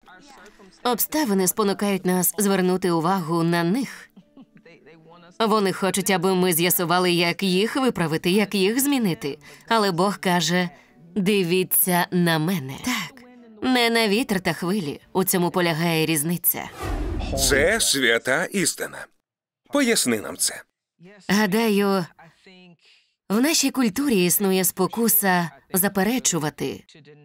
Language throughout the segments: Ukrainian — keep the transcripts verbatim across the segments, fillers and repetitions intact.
Обставини спонукають нас звернути увагу на них. Вони хочуть, аби ми з'ясували, як їх виправити, як їх змінити. Але Бог каже, дивіться на мене. Так, не на вітер та хвилі. У цьому полягає різниця. Це свята істина. Поясни нам це. Гадаю, в нашій культурі існує спокуса заперечувати,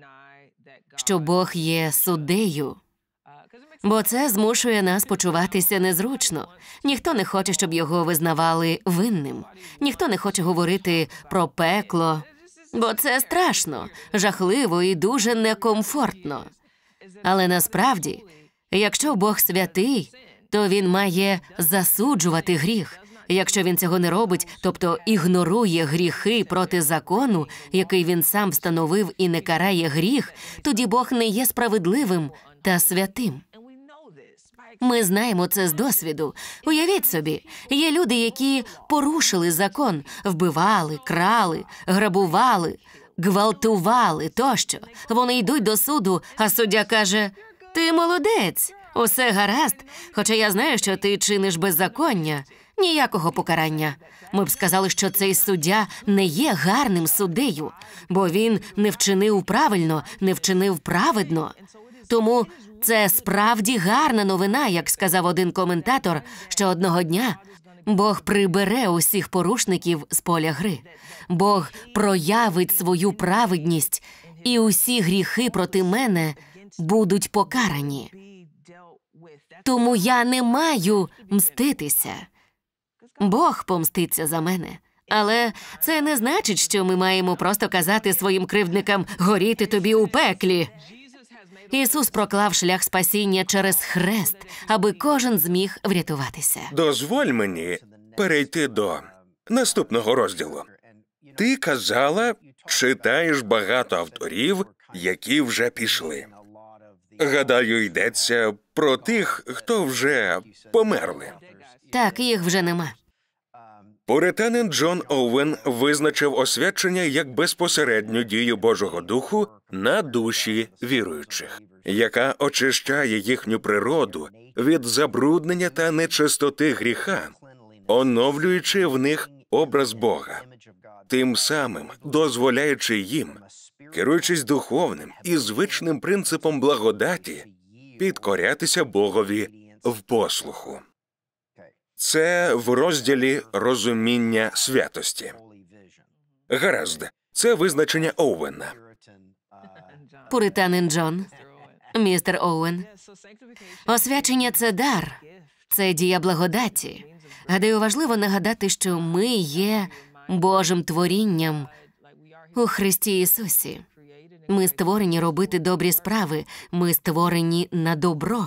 що Бог є суддею. Бо це змушує нас почуватися незручно. Ніхто не хоче, щоб його визнавали винним. Ніхто не хоче говорити про пекло, бо це страшно, жахливо і дуже некомфортно. Але насправді, якщо Бог святий, то Він має засуджувати гріх. Якщо Він цього не робить, тобто ігнорує гріхи проти закону, який Він сам встановив і не карає гріх, тоді Бог не є справедливим та святим. Ми знаємо це з досвіду. Уявіть собі, є люди, які порушили закон, вбивали, крали, грабували, гвалтували тощо. Вони йдуть до суду, а суддя каже, «Ти молодець, усе гаразд, хоча я знаю, що ти чиниш беззаконня». Ніякого покарання. Ми б сказали, що цей суддя не є гарним суддею, бо він не вчинив правильно, не вчинив праведно. Тому це справді гарна новина, як сказав один коментатор, що одного дня Бог прибере усіх порушників з поля гри. Бог проявить свою праведність, і усі гріхи проти мене будуть покарані. Тому я не маю мститися. Бог помститься за мене. Але це не значить, що ми маємо просто казати своїм кривдникам «горіти тобі у пеклі». Ісус проклав шлях спасіння через хрест, аби кожен зміг врятуватися. Дозволь мені перейти до наступного розділу. Ти казала, читаєш багато авторів, які вже пішли. Гадаю, йдеться про тих, хто вже померли. Так, їх вже нема. Пуританин Джон Оуен визначив освячення як безпосередню дію Божого Духу на душі віруючих, яка очищає їхню природу від забруднення та нечистоти гріха, оновлюючи в них образ Бога, тим самим дозволяючи їм, керуючись духовним і звичним принципом благодаті, підкорятися Богові в послуху. Це в розділі «Розуміння святості». Гаразд, це визначення Оуена. Пуританин Джон, містер Оуен. Освячення – це дар, це дія благодаті. Гадаю, важливо нагадати, що ми є Божим творінням у Христі Ісусі. Ми створені робити добрі справи, ми створені на добро.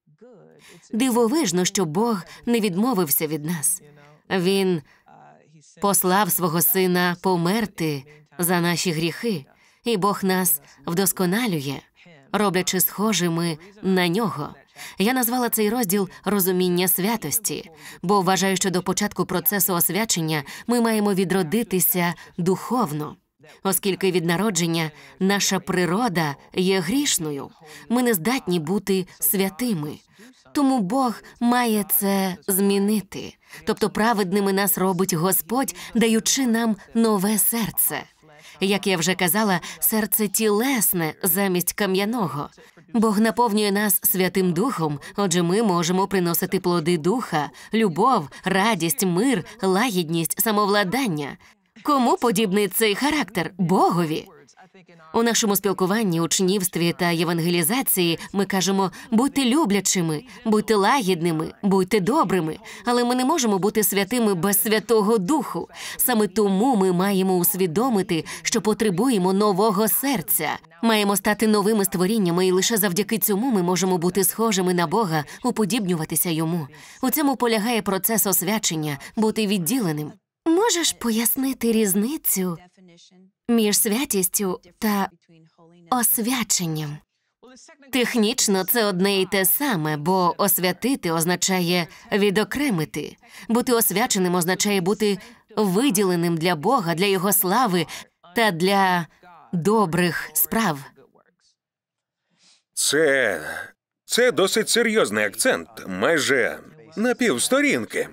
Дивовижно, що Бог не відмовився від нас. Він послав свого Сина померти за наші гріхи, і Бог нас вдосконалює, роблячи схожими на Нього. Я назвала цей розділ «Розуміння святості», бо вважаю, що до початку процесу освячення ми маємо відродитися духовно. Оскільки від народження наша природа є грішною, ми не здатні бути святими. Тому Бог має це змінити. Тобто праведними нас робить Господь, даючи нам нове серце. Як я вже казала, серце тілесне замість кам'яного. Бог наповнює нас Святим Духом, отже ми можемо приносити плоди Духа, любов, радість, мир, лагідність, самовладання. Кому подібний цей характер? Богові. У нашому спілкуванні, учнівстві та євангелізації ми кажемо «будьте люблячими», «будьте лагідними», «будьте добрими», але ми не можемо бути святими без Святого Духу. Саме тому ми маємо усвідомити, що потребуємо нового серця. Маємо стати новими створіннями, і лише завдяки цьому ми можемо бути схожими на Бога, уподібнюватися Йому. У цьому полягає процес освячення, бути відділеним. Можеш пояснити різницю між святістю та освяченням? Технічно це одне і те саме, бо освятити означає відокремити. Бути освяченим означає бути виділеним для Бога, для Його слави та для добрих справ. Це Це досить серйозний акцент, майже на півсторінки.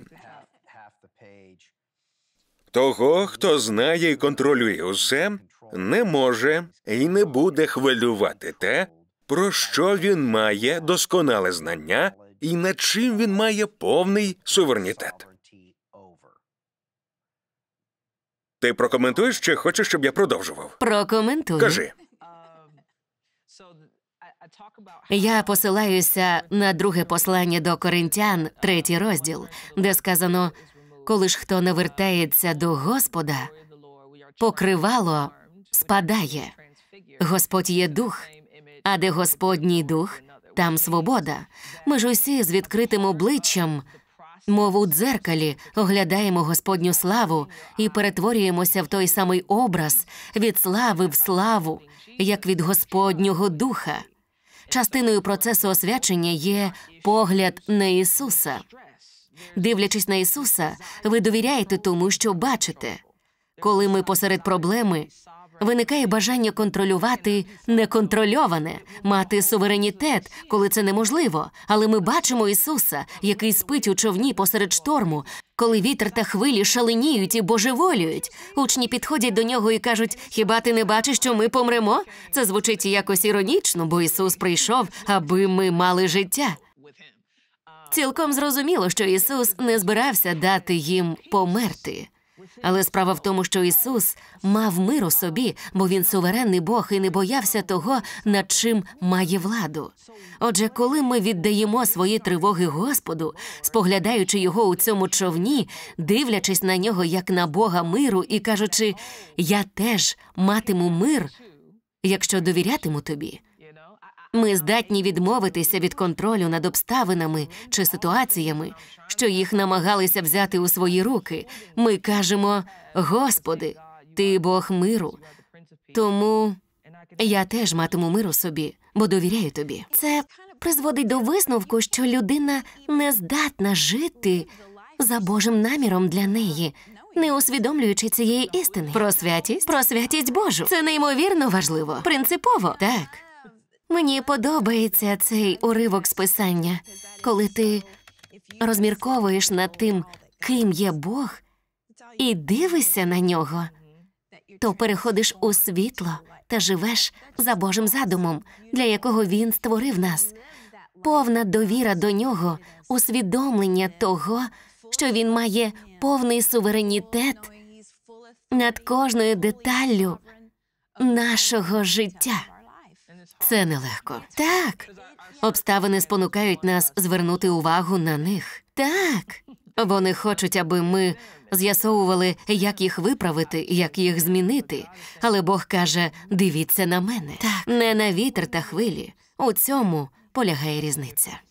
Того, хто знає і контролює усе, не може і не буде хвилювати те, про що він має досконале знання і над чим він має повний суверенітет. Ти прокоментуєш, чи хочеш, щоб я продовжував? Прокоментуй. Кажи. Я посилаюся на друге послання до Коринтян, третій розділ, де сказано: «Коли ж хто не вертається до Господа, покривало спадає. Господь є дух, а де Господній дух, там свобода. Ми ж усі з відкритим обличчям, мов у дзеркалі, оглядаємо Господню славу і перетворюємося в той самий образ від слави в славу, як від Господнього духа». Частиною процесу освячення є погляд на Ісуса. Дивлячись на Ісуса, ви довіряєте тому, що бачите. Коли ми посеред проблеми, виникає бажання контролювати неконтрольоване, мати суверенітет, коли це неможливо. Але ми бачимо Ісуса, який спить у човні посеред шторму, коли вітер та хвилі шаленіють і божеволюють. Учні підходять до нього і кажуть: «Хіба ти не бачиш, що ми помремо?» Це звучить якось іронічно, бо Ісус прийшов, аби ми мали життя. Цілком зрозуміло, що Ісус не збирався дати їм померти. Але справа в тому, що Ісус мав мир у собі, бо Він суверенний Бог і не боявся того, над чим має владу. Отже, коли ми віддаємо свої тривоги Господу, споглядаючи Його у цьому човні, дивлячись на Нього як на Бога миру і кажучи: «Я теж матиму мир, якщо довірятиму тобі», ми здатні відмовитися від контролю над обставинами чи ситуаціями, що їх намагалися взяти у свої руки. Ми кажемо: «Господи, Ти Бог миру, тому я теж матиму мир у собі, бо довіряю Тобі». Це призводить до висновку, що людина не здатна жити за Божим наміром для неї, не усвідомлюючи цієї істини. Про святість? Про святість Божу. Це неймовірно важливо, принципово. Так. Мені подобається цей уривок з Писання, коли ти розмірковуєш над тим, ким є Бог, і дивишся на Нього, то переходиш у світло та живеш за Божим задумом, для якого Він створив нас. Повна довіра до Нього, усвідомлення того, що Він має повний суверенітет над кожною деталлю нашого життя. Це нелегко. Так. Обставини спонукають нас звернути увагу на них. Так. Вони хочуть, аби ми з'ясовували, як їх виправити, як їх змінити. Але Бог каже: «Дивіться на мене». Так. Не на вітер та хвилі. У цьому полягає різниця.